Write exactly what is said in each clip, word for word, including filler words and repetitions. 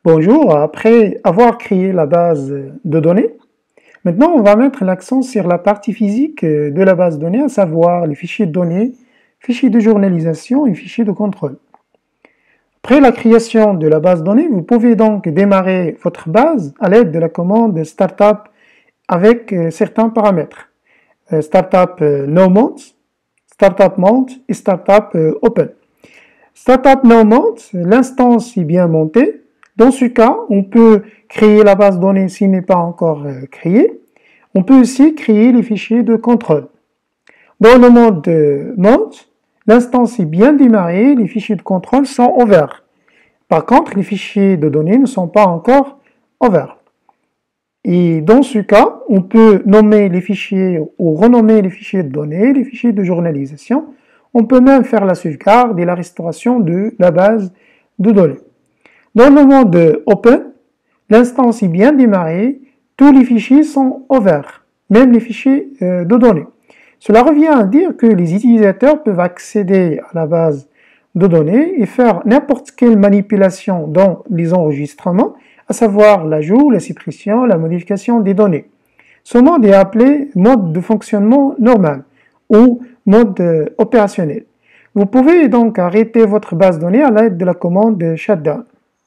Bonjour, après avoir créé la base de données, maintenant on va mettre l'accent sur la partie physique de la base de données, à savoir les fichiers de données, fichiers de journalisation et fichiers de contrôle. Après la création de la base de données, vous pouvez donc démarrer votre base à l'aide de la commande startup avec certains paramètres. Startup no mount, startup mount et startup open. Startup no mount, l'instance est bien montée. Dans ce cas, on peut créer la base de données s'il n'est pas encore créée. On peut aussi créer les fichiers de contrôle. Dans le mode mount, l'instance est bien démarrée, les fichiers de contrôle sont ouverts. Par contre, les fichiers de données ne sont pas encore ouverts. Et dans ce cas, on peut nommer les fichiers ou renommer les fichiers de données, les fichiers de journalisation. On peut même faire la sauvegarde et la restauration de la base de données. Dans le mode Open, l'instance est bien démarrée, tous les fichiers sont ouverts, même les fichiers de données. Cela revient à dire que les utilisateurs peuvent accéder à la base de données et faire n'importe quelle manipulation dans les enregistrements, à savoir l'ajout, la suppression, la modification des données. Ce mode est appelé mode de fonctionnement normal ou mode opérationnel. Vous pouvez donc arrêter votre base de données à l'aide de la commande shutdown.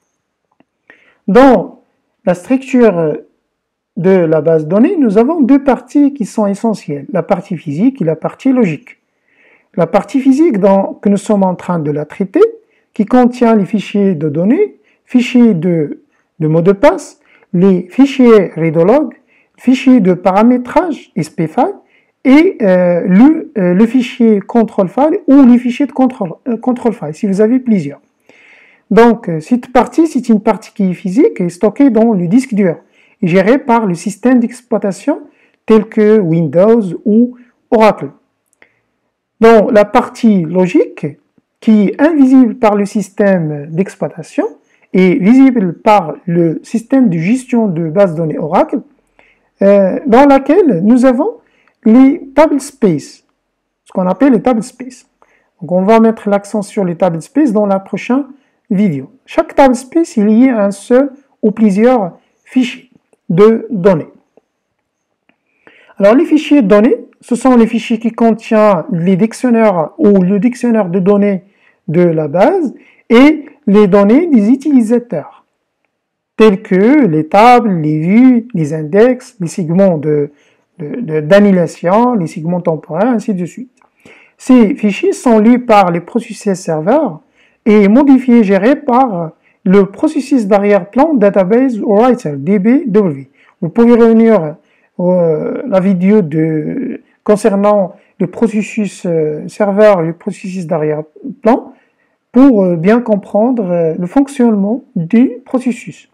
Dans la structure de la base de données, nous avons deux parties qui sont essentielles, la partie physique et la partie logique. La partie physique dont, que nous sommes en train de la traiter, qui contient les fichiers de données, fichiers de, de mots de passe, les fichiers readlog, fichiers de paramétrage S P file et euh, le, euh, le fichier control file ou les fichiers de control, euh, control file si vous avez plusieurs. Donc, cette partie, c'est une partie qui est physique et stockée dans le disque dur, et gérée par le système d'exploitation tel que Windows ou Oracle. Dans la partie logique, qui est invisible par le système d'exploitation et visible par le système de gestion de base de données Oracle, euh, dans laquelle nous avons les table space, ce qu'on appelle les table space. Donc, on va mettre l'accent sur les table space dans la prochaine vidéo. Chaque table space est lié à un seul ou plusieurs fichiers de données. Alors les fichiers de données, ce sont les fichiers qui contiennent les dictionnaires ou le dictionnaire de données de la base et les données des utilisateurs, tels que les tables, les vues, les index, les segments de, de, de, d'annulation, les segments temporaires, ainsi de suite. Ces fichiers sont lus par les processus serveurs et modifié et géré par le processus d'arrière-plan Database Writer, D B W. Vous pouvez revenir à euh, la vidéo de, concernant le processus euh, serveur et le processus d'arrière-plan pour euh, bien comprendre euh, le fonctionnement du processus.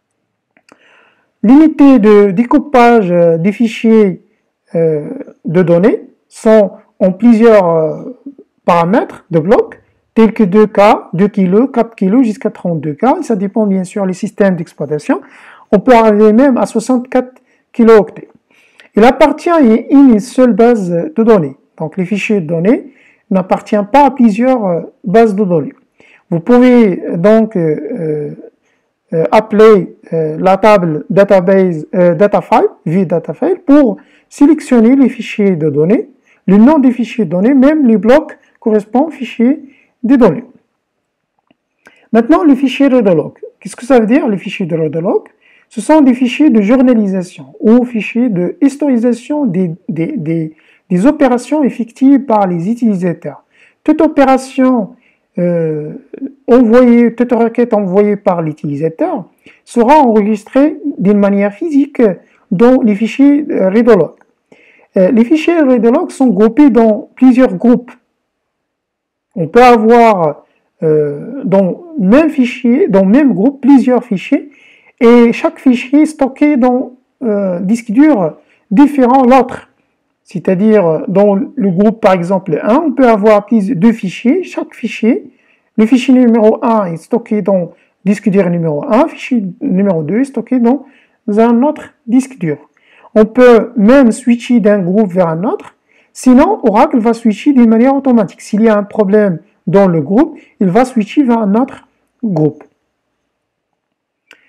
L'unité de découpage euh, des fichiers euh, de données sont en plusieurs euh, paramètres de blocs, tels que deux K, deux kilos, quatre kilos jusqu'à trente-deux K, ça dépend bien sûr des systèmes d'exploitation. On peut arriver même à soixante-quatre kilooctets. Il appartient à une seule base de données. Donc les fichiers de données n'appartiennent pas à plusieurs bases de données. Vous pouvez donc euh, euh, appeler euh, la table database euh, datafile, vue datafile, pour sélectionner les fichiers de données, le nom des fichiers de données, même les blocs correspondent aux fichiers des données. Maintenant, le fichier readlog. Qu'est-ce que ça veut dire, le fichier de readlog? Ce sont des fichiers de journalisation ou fichiers de historisation des, des, des, des opérations effectuées par les utilisateurs. Toute opération euh, envoyée, toute requête envoyée par l'utilisateur sera enregistrée d'une manière physique dans les fichiers readlog. Euh, les fichiers readlog sont groupés dans plusieurs groupes. On peut avoir euh, dans même fichier, dans même groupe, plusieurs fichiers, et chaque fichier est stocké dans euh, disque dur différent de l'autre. C'est-à-dire, dans le groupe, par exemple, un, on peut avoir plus, deux fichiers. Chaque fichier, le fichier numéro un est stocké dans disque dur numéro un, le fichier numéro deux est stocké dans un autre disque dur. On peut même switcher d'un groupe vers un autre. Sinon, Oracle va switcher d'une manière automatique. S'il y a un problème dans le groupe, il va switcher vers un autre groupe.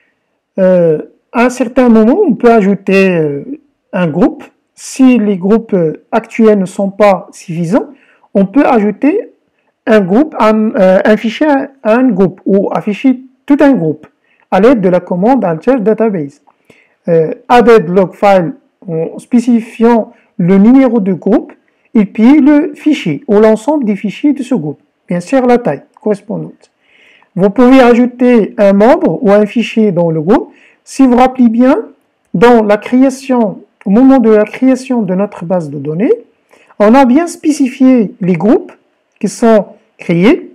euh, à un certain moment, on peut ajouter euh, un groupe. Si les groupes euh, actuels ne sont pas suffisants, on peut ajouter un groupe, un, euh, un fichier à un groupe ou afficher tout un groupe à l'aide de la commande alter database. Euh, added log file en spécifiant le numéro de groupe et puis le fichier ou l'ensemble des fichiers de ce groupe, bien sûr la taille correspondante. Vous pouvez ajouter un membre ou un fichier dans le groupe. Si vous vous rappelez bien, dans la création, au moment de la création de notre base de données, on a bien spécifié les groupes qui sont créés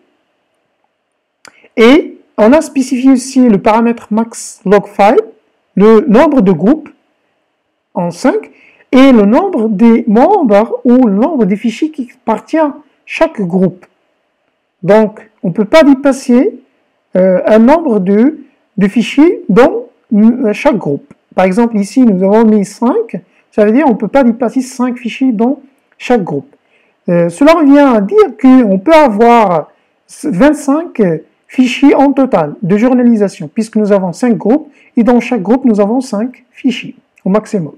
et on a spécifié aussi le paramètre max log file, le nombre de groupes en cinq et le nombre des membres ou le nombre des fichiers qui appartient à chaque groupe. Donc, on ne peut pas dépasser euh, un nombre de, de fichiers dans chaque groupe. Par exemple, ici, nous avons mis cinq. Ça veut dire qu'on ne peut pas dépasser cinq fichiers dans chaque groupe. Euh, cela revient à dire qu'on peut avoir vingt-cinq fichiers en total de journalisation, puisque nous avons cinq groupes, et dans chaque groupe, nous avons cinq fichiers au maximum.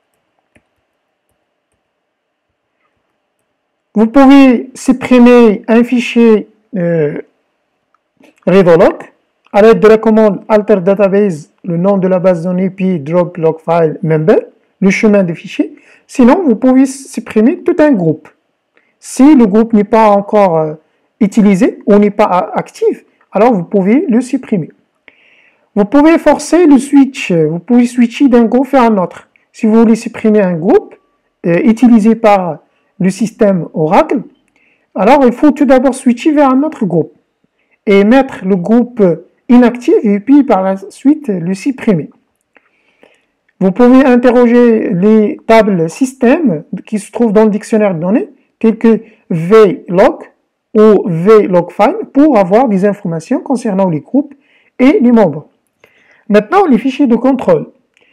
Vous pouvez supprimer un fichier euh, readlog à l'aide de la commande alter database, le nom de la base de données, puis drop log file member, le chemin des fichiers. Sinon, vous pouvez supprimer tout un groupe. Si le groupe n'est pas encore euh, utilisé ou n'est pas actif, alors vous pouvez le supprimer. Vous pouvez forcer le switch, vous pouvez switcher d'un groupe vers un autre. Si vous voulez supprimer un groupe euh, utilisé par le système Oracle, alors il faut tout d'abord switcher vers un autre groupe et mettre le groupe inactif et puis par la suite le supprimer. Vous pouvez interroger les tables système qui se trouvent dans le dictionnaire de données, tels que vlog ou vlogfile, pour avoir des informations concernant les groupes et les membres. Maintenant, les fichiers de contrôle.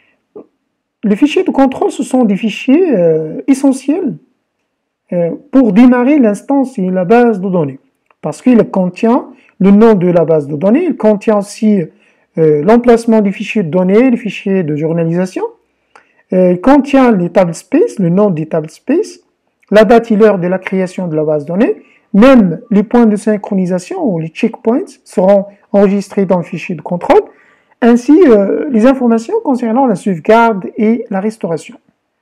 Les fichiers de contrôle, ce sont des fichiers euh, essentiels euh, pour démarrer l'instance et la base de données, parce qu'il contient le nom de la base de données, il contient aussi euh, l'emplacement des fichiers de données, les fichiers de journalisation, euh, il contient les table space, le nom des table space, la date et l'heure de la création de la base de données, même les points de synchronisation ou les checkpoints seront enregistrés dans le fichier de contrôle, ainsi euh, les informations concernant la sauvegarde et la restauration.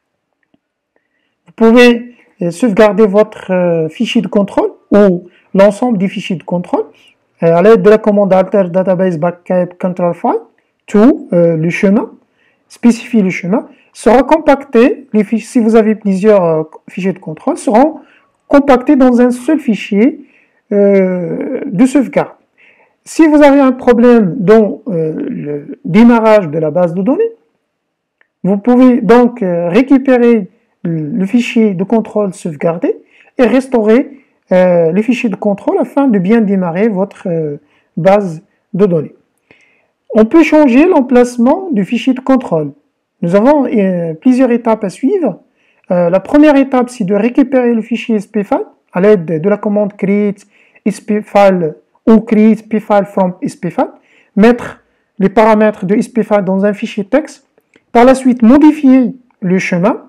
Vous pouvez euh, sauvegarder votre euh, fichier de contrôle ou l'ensemble des fichiers de contrôle euh, à l'aide de la commande alter database backup control file, tout euh, le chemin, spécifier le chemin, sera compacté, les fichiers, si vous avez plusieurs euh, fichiers de contrôle, seront compactés dans un seul fichier euh, de sauvegarde. Si vous avez un problème dans euh, le démarrage de la base de données, vous pouvez donc euh, récupérer le, le fichier de contrôle sauvegardé et restaurer euh, les fichiers de contrôle afin de bien démarrer votre euh, base de données. On peut changer l'emplacement du fichier de contrôle. Nous avons euh, plusieurs étapes à suivre. Euh, la première étape, c'est de récupérer le fichier spfile à l'aide de la commande create spfile ou create spfile from spfile, mettre les paramètres de spfile dans un fichier texte, par la suite modifier le chemin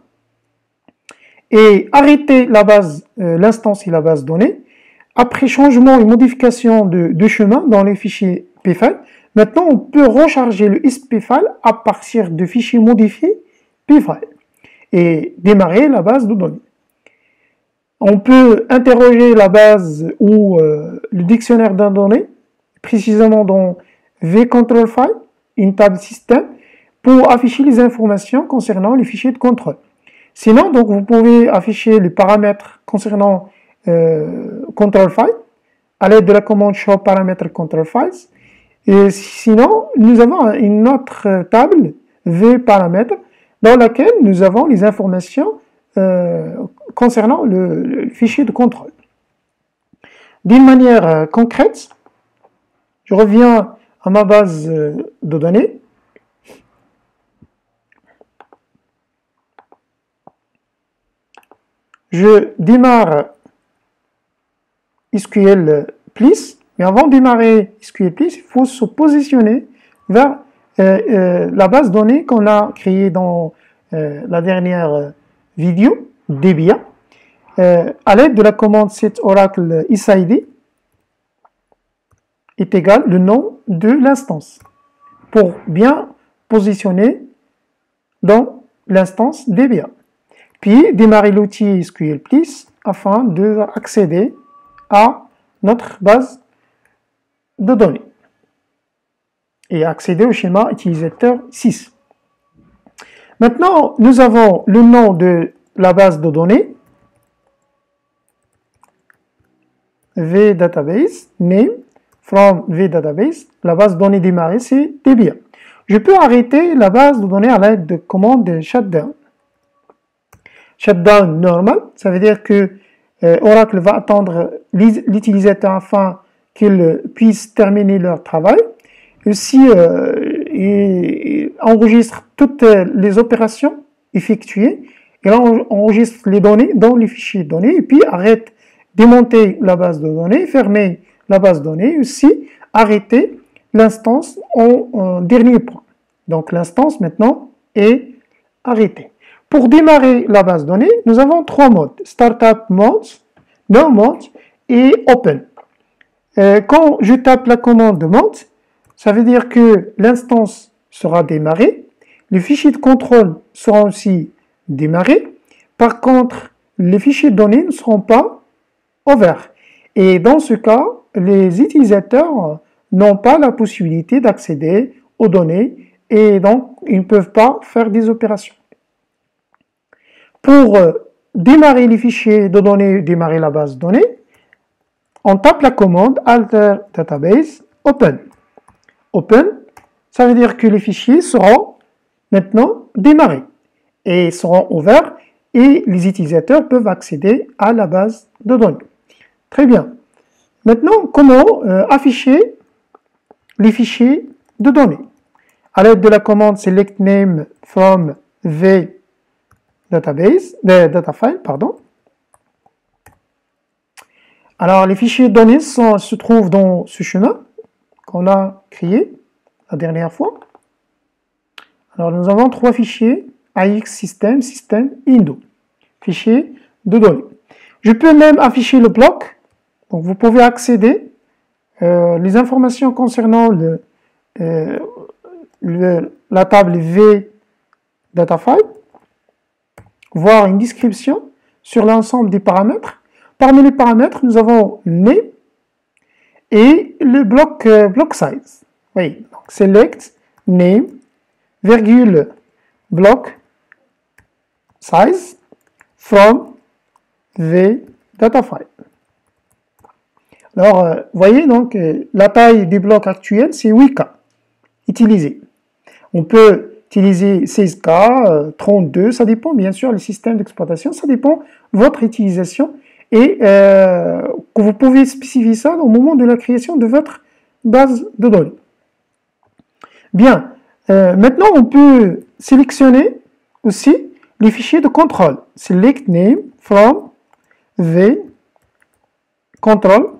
et arrêter la base, euh, l'instance et la base donnée. Après changement et modification de, de chemin dans les fichiers spfile, maintenant on peut recharger le spfile à partir de fichiers modifiés spfile et démarrer la base de données. On peut interroger la base ou euh, le dictionnaire de données, précisément dans vcontrolFile, une table système, pour afficher les informations concernant les fichiers de contrôle. Sinon, donc, vous pouvez afficher les paramètres concernant euh, controlFile à l'aide de la commande show paramètres controlFiles. Et sinon, nous avons une autre table vparamètres dans laquelle nous avons les informations Euh, concernant le, le fichier de contrôle. D'une manière euh, concrète, je reviens à ma base euh, de données. Je démarre S Q L Plus, mais avant de démarrer S Q L Plus, il faut se positionner vers euh, euh, la base de données qu'on a créée dans euh, la dernière vidéo, Debian, euh, à l'aide de la commande set oracle isid est égal le nom de l'instance pour bien positionner dans l'instance Debian. Puis démarrer l'outil S Q L Plus afin d'accéder à notre base de données et accéder au schéma utilisateur six. Maintenant, nous avons le nom de la base de données, vdatabase, name, from vdatabase, la base de données démarrée, c'est Debian. Je peux arrêter la base de données à l'aide de commande shutdown. Shutdown normal, ça veut dire que euh, Oracle va attendre l'utilisateur afin qu'il puisse terminer leur travail. Aussi, euh, il enregistre toutes les opérations effectuées, il enregistre les données dans les fichiers de données, et puis arrête démonter la base de données, fermer la base de données, aussi arrêter l'instance en, en dernier point. Donc l'instance maintenant est arrêtée. Pour démarrer la base de données, nous avons trois modes, Startup Mode, No Mode et Open. Euh, quand je tape la commande mode, ça veut dire que l'instance sera démarrée, les fichiers de contrôle seront aussi démarrés, par contre, les fichiers de données ne seront pas ouverts. Et dans ce cas, les utilisateurs n'ont pas la possibilité d'accéder aux données et donc ils ne peuvent pas faire des opérations. Pour démarrer les fichiers de données, démarrer la base de données, on tape la commande alter database open. Open, ça veut dire que les fichiers seront maintenant démarrés et seront ouverts et les utilisateurs peuvent accéder à la base de données. Très bien. Maintenant, comment euh, afficher les fichiers de données? À l'aide de la commande select name from v database, de data file, pardon. Alors, les fichiers de données sont, se trouvent dans ce chemin qu'on a créé la dernière fois. Alors, nous avons trois fichiers, A X system, system, indo, fichiers de données. Je peux même afficher le bloc. Donc, vous pouvez accéder euh, les informations concernant le, euh, le, la table V data file, voir une description sur l'ensemble des paramètres. Parmi les paramètres, nous avons name et le bloc, euh, block size. Oui, donc select name, virgule, block size from v data file. Alors, euh, voyez donc, euh, la taille du bloc actuel, c'est huit K utilisé. On peut utiliser seize K, euh, trente-deux, ça dépend bien sûr, le système d'exploitation, ça dépend de votre utilisation et euh, que vous pouvez spécifier ça au moment de la création de votre base de données. Bien, euh, maintenant on peut sélectionner aussi les fichiers de contrôle. Select name from v control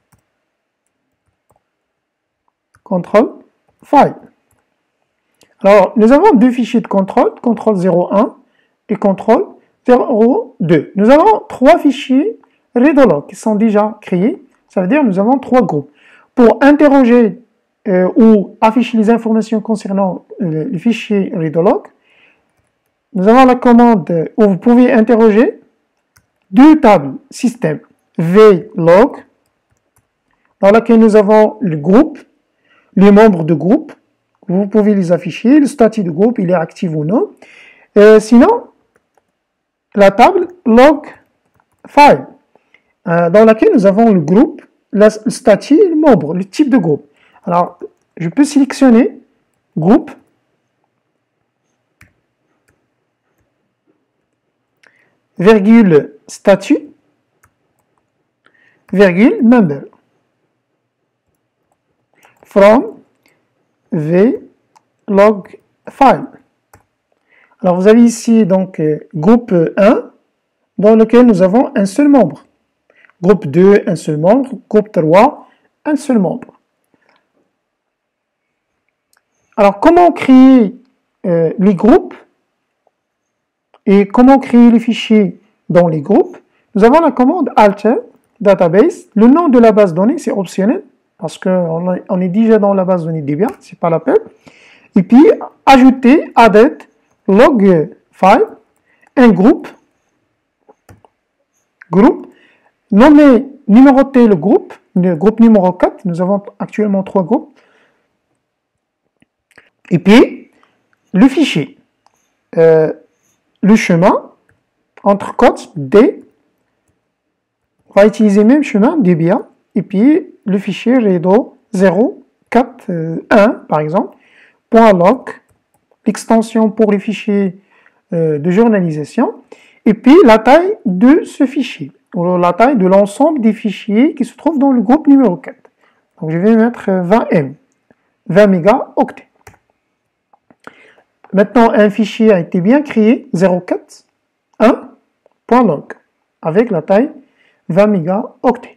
control file. Alors, nous avons deux fichiers de contrôle, contrôle zéro un et contrôle zéro deux. Nous avons trois fichiers readlog qui sont déjà créés, ça veut dire que nous avons trois groupes. Pour interroger euh, ou afficher les informations concernant euh, les fichiers readlog, nous avons la commande où vous pouvez interroger deux tables système vlog, dans laquelle nous avons le groupe, les membres de groupe. Vous pouvez les afficher, le statut du groupe, il est actif ou non. Euh, sinon, la table log file, euh, dans laquelle nous avons le groupe, la, le statut, le membre, le type de groupe. Alors, je peux sélectionner groupe, virgule statut, virgule member, from v log file. Alors vous avez ici donc euh, groupe un dans lequel nous avons un seul membre. Groupe deux, un seul membre. Groupe trois, un seul membre. Alors, comment créer euh, les groupes et comment créer les fichiers dans les groupes? Nous avons la commande alter database. Le nom de la base de données, c'est optionnel parce qu'on on est déjà dans la base de données Debian, c'est pas la peine. Et puis, ajouter added log file, un groupe, groupe, nommer, numéroter le groupe, le groupe numéro quatre, nous avons actuellement trois groupes, et puis le fichier, euh, le chemin, entre cotes D, on va utiliser le même chemin, Debian, et puis le fichier redo zéro quatre un par exemple, .log, l'extension pour les fichiers euh, de journalisation, et puis la taille de ce fichier, ou la taille de l'ensemble des fichiers qui se trouvent dans le groupe numéro quatre. Donc je vais mettre vingt M, vingt mégaoctets. Maintenant, un fichier a été bien créé, zéro quatre un.log, avec la taille vingt mégaoctets.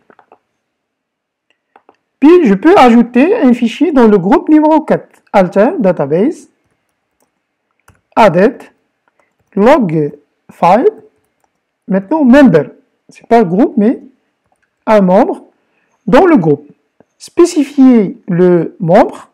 Puis je peux ajouter un fichier dans le groupe numéro quatre, alter database, added log file, maintenant member, c'est pas le groupe mais un membre dans le groupe. Spécifier le membre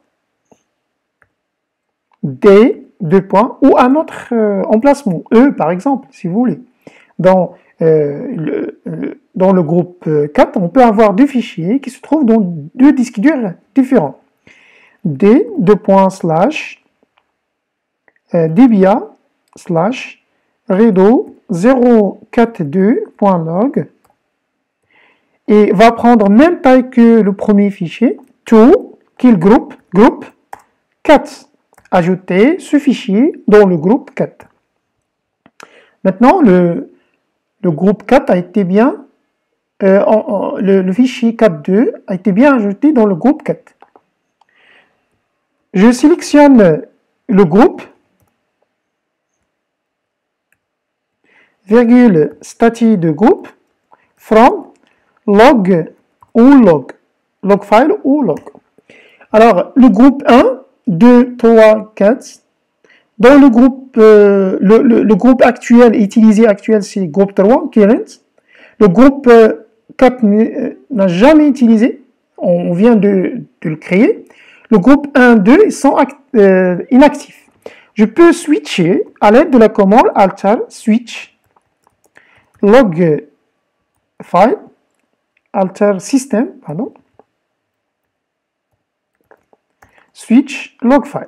D, deux points, ou un autre euh, emplacement, E par exemple, si vous voulez. Dans, euh, le, le, dans le groupe quatre, on peut avoir deux fichiers qui se trouvent dans deux disques durs différents. D, deux points, slash, euh, dbia, slash, redo zéro quatre deux.log, et va prendre même taille que le premier fichier, to, kill group, groupe quatre. Ajouter ce fichier dans le groupe quatre. Maintenant, le, le groupe quatre a été bien, euh, en, en, le, le fichier quatre point deux a été bien ajouté dans le groupe quatre. Je sélectionne le groupe, virgule, statut de groupe, from, log ou log, log file ou log. Alors, le groupe un, deux, trois, quatre. Dans le groupe, euh, le, le, le groupe actuel, utilisé actuel, c'est groupe trois, current. Le groupe euh, quatre n'a jamais utilisé, on vient de, de le créer. Le groupe un, deux sont euh, inactifs. Je peux switcher à l'aide de la commande alter switch log file, alter system, pardon, switch log file.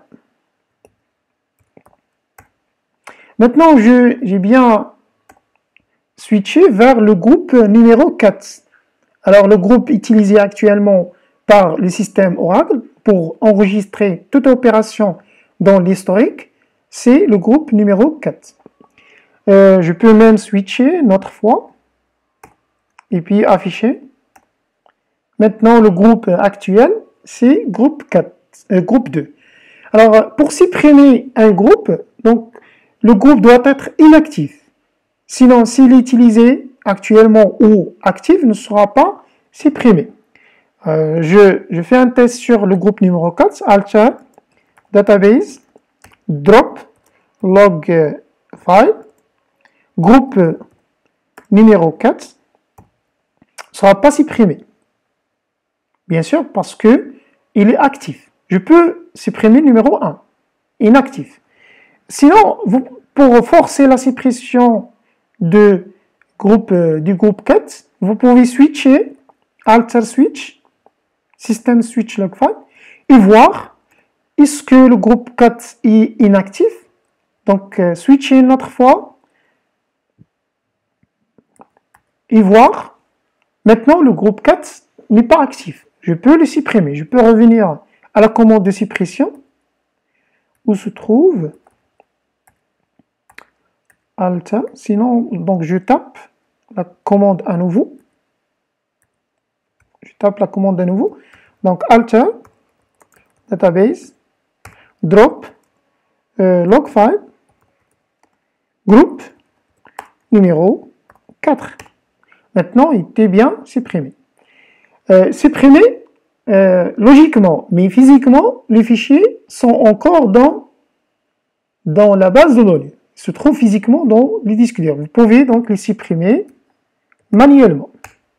Maintenant, j'ai bien switché vers le groupe numéro quatre. Alors, le groupe utilisé actuellement par le système Oracle pour enregistrer toute opération dans l'historique, c'est le groupe numéro quatre. Euh, je peux même switcher une autre fois et puis afficher. Maintenant, le groupe actuel, c'est groupe quatre, euh, groupe deux. Alors, pour supprimer un groupe, donc, le groupe doit être inactif. Sinon, s'il est utilisé actuellement ou actif, ne sera pas supprimé. Euh, je, je fais un test sur le groupe numéro quatre, alter, database, drop, log file, groupe numéro quatre, ne sera pas supprimé. Bien sûr, parce que il est actif. Je peux supprimer le numéro un, inactif. Sinon, vous, pour forcer la suppression de groupe, euh, du groupe quatre, vous pouvez switcher, alter switch, system switch log file, et voir est-ce que le groupe quatre est inactif. Donc, euh, switcher une autre fois, et voir, maintenant le groupe quatre n'est pas actif. Je peux le supprimer. Je peux revenir à la commande de suppression, où se trouve Alter, sinon, donc je tape la commande à nouveau. Je tape la commande à nouveau. Donc, alter, database, drop, euh, log file, groupe, numéro quatre. Maintenant, il était bien supprimé. Euh, supprimer euh, logiquement, mais physiquement, les fichiers sont encore dans, dans la base de données. Ils se trouvent physiquement dans les disques durs. Vous pouvez donc les supprimer manuellement.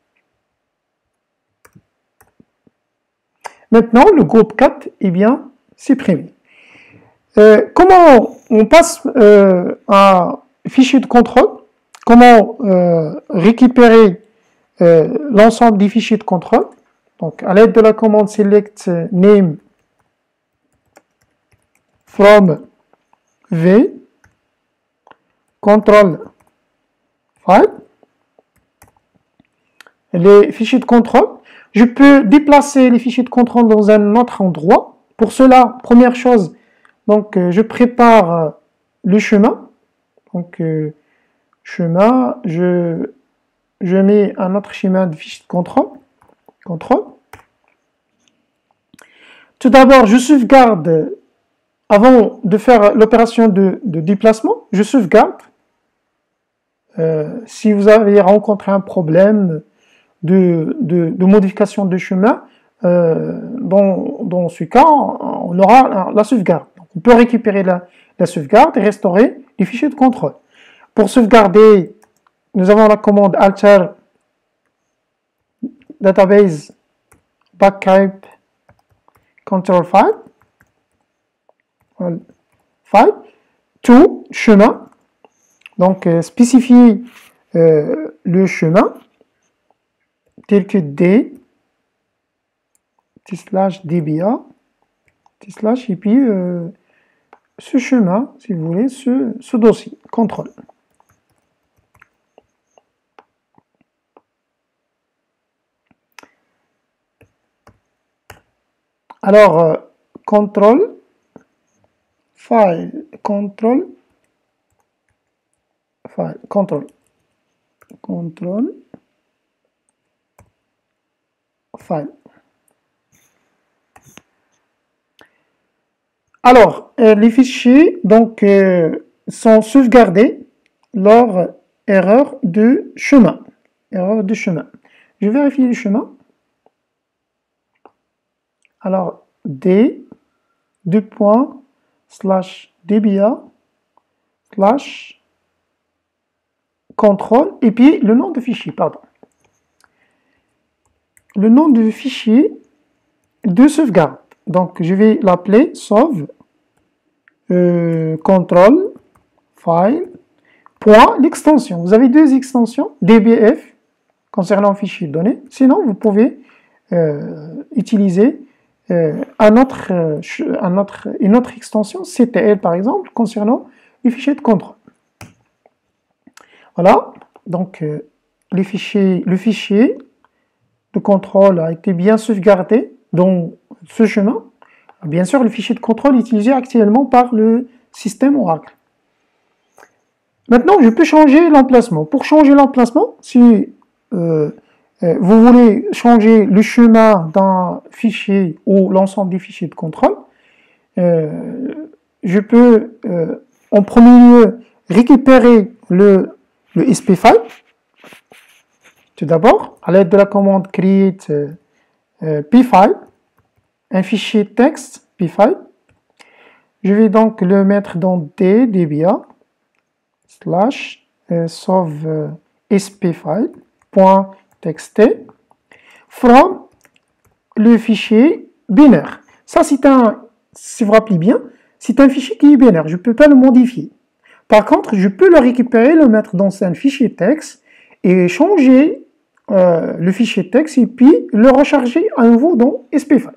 Maintenant, le groupe quatre est bien supprimé. Euh, comment on passe euh, à fichier de contrôle? Comment euh, récupérer euh, l'ensemble des fichiers de contrôle? Donc, à l'aide de la commande select name from v control file, les fichiers de contrôle. Je peux déplacer les fichiers de contrôle dans un autre endroit. Pour cela, première chose, donc euh, je prépare euh, le chemin. Donc euh, chemin, je, je mets un autre chemin de fichier de contrôle. contrôle. Tout d'abord, je sauvegarde, avant de faire l'opération de, de déplacement, je sauvegarde. Euh, si vous avez rencontré un problème de, de, de modification de chemin, euh, dans, dans ce cas, on aura la sauvegarde. Donc, on peut récupérer la, la sauvegarde et restaurer les fichiers de contrôle. Pour sauvegarder, nous avons la commande alter database backup control file, file to chemin. Donc, euh, spécifier euh, le chemin tel que d slash dba slash et puis euh, ce chemin, si vous voulez, ce, ce dossier, contrôle. Alors, euh, contrôle, file, contrôle, file, contrôle, contrôle, file. Alors, euh, les fichiers donc, euh, sont sauvegardés lors erreur de chemin. Erreur de chemin. Je vérifie le chemin. Alors, d, deux points, slash dba, slash contrôle, et puis le nom de fichier, pardon. Le nom de fichier de sauvegarde. Donc, je vais l'appeler sauve euh, contrôle file point l'extension. Vous avez deux extensions, dbf concernant le fichier de données. Sinon, vous pouvez euh, utiliser euh, un autre, euh, un autre, une autre extension, ctl par exemple, concernant les fichiers de contrôle. Voilà. Donc, euh, les fichiers, le fichier de contrôle a été bien sauvegardé dans ce chemin. Bien sûr, le fichier de contrôle est utilisé actuellement par le système Oracle. Maintenant, je peux changer l'emplacement. Pour changer l'emplacement, si euh, euh, vous voulez changer le chemin d'un fichier ou l'ensemble des fichiers de contrôle, euh, je peux euh, en premier lieu récupérer le, le S P file. Tout d'abord, à l'aide de la commande create euh, euh, pfile, un fichier texte pfile. Je vais donc le mettre dans d dba slash euh, sauve euh, spfile point txt from le fichier binaire. Ça, c'est un, si vous vous rappelez bien, c'est un fichier qui est binaire. Je ne peux pas le modifier. Par contre, je peux le récupérer, le mettre dans un fichier texte et changer euh, le fichier texte et puis le recharger à nouveau dans spfile.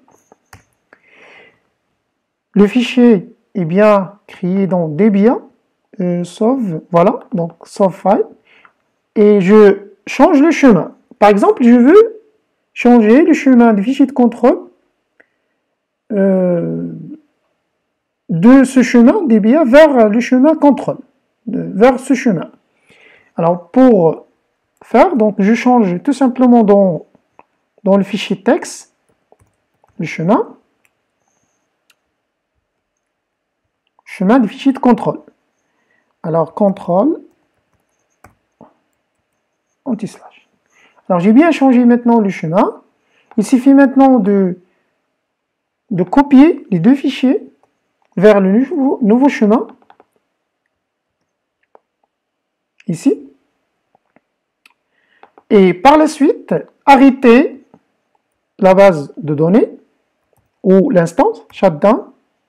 Le fichier est bien créé dans dba, euh, sauve, voilà, donc sauve file, et je change le chemin. Par exemple, je veux changer le chemin du fichier de contrôle euh, de ce chemin dba vers le chemin contrôle, de, vers ce chemin. Alors, pour faire, donc je change tout simplement dans, dans le fichier texte, le chemin, chemin du fichier de contrôle. Alors, contrôle, anti-slash. Alors, j'ai bien changé maintenant le chemin. il suffit maintenant de, de copier les deux fichiers vers le nouveau, nouveau chemin, ici, et par la suite, arrêter la base de données ou l'instance, shutdown,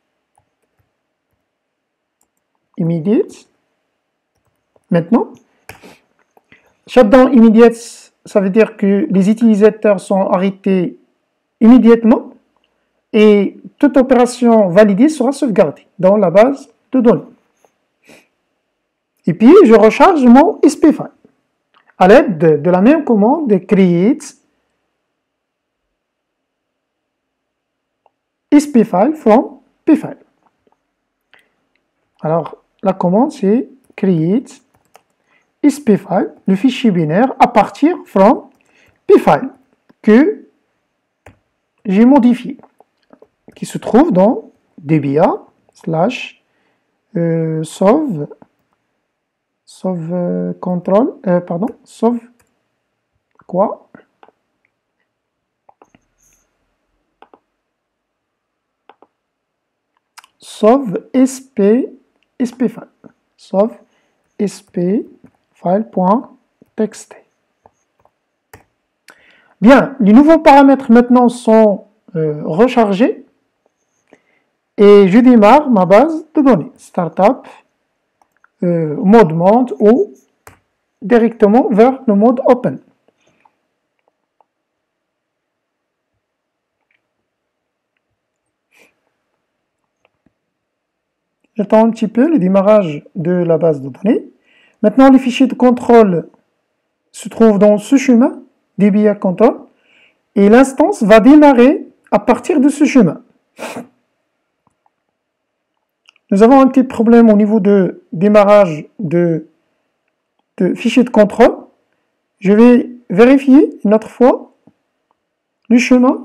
immediate. Maintenant, shutdown immediate, ça veut dire que les utilisateurs sont arrêtés immédiatement et toute opération validée sera sauvegardée dans la base de données. Et puis, je recharge mon S P file à l'aide de, de la même commande de create S P file from pfile. Alors, la commande c'est create S P file, le fichier binaire à partir from pfile que j'ai modifié, qui se trouve dans dba slash euh, sauve sauve euh, contrôle euh, pardon sauve quoi sauve sp sp file sauve sp file.txt. Bien, les nouveaux paramètres maintenant sont euh, rechargés et je démarre ma base de données startup euh, mode monde ou directement vers le mode open. J'attends un petit peu le démarrage de la base de données. Maintenant, les fichiers de contrôle se trouvent dans ce chemin, dba control, et l'instance va démarrer à partir de ce chemin. Nous avons un petit problème au niveau de démarrage de, de fichiers de contrôle. Je vais vérifier une autre fois le chemin.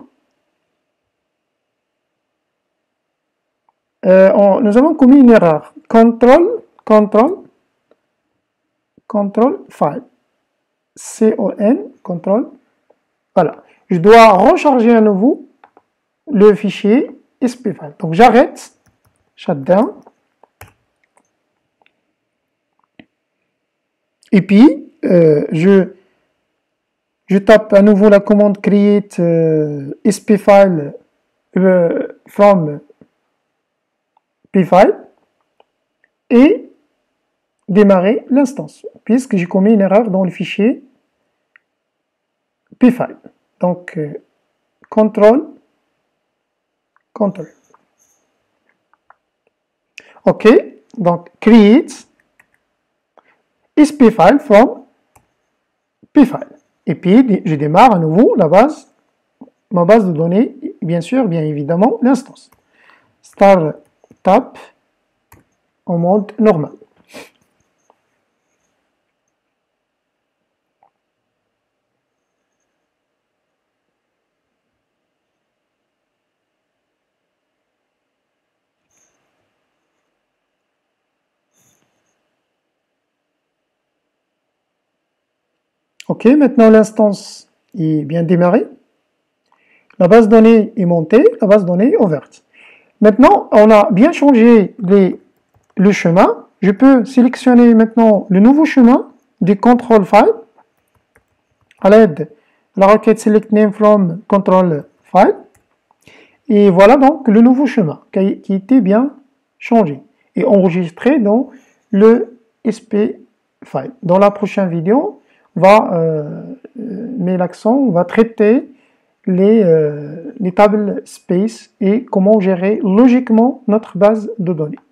Euh, on, nous avons commis une erreur. Control, control, control file. C O N, control. Voilà. Je dois recharger à nouveau le fichier S P file. Donc j'arrête, shutdown. Et puis, euh, je, je tape à nouveau la commande create euh, S P file euh, from pfile et démarrer l'instance, puisque j'ai commis une erreur dans le fichier pfile. Donc, euh, contrôle, contrôle. OK, donc create spfile from pfile. Et puis, je démarre à nouveau la base, ma base de données, bien sûr, bien évidemment, l'instance. Startup en mode normal. OK, maintenant l'instance est bien démarrée. La base de données est montée, la base de données est ouverte. Maintenant, on a bien changé les, le chemin. Je peux sélectionner maintenant le nouveau chemin du control file à l'aide de la requête select name from control file. Et voilà donc le nouveau chemin qui, qui était bien changé et enregistré dans le S P file. Dans la prochaine vidéo, on va euh, mettre l'accent, on va traiter les, euh, les tables space et comment gérer logiquement notre base de données.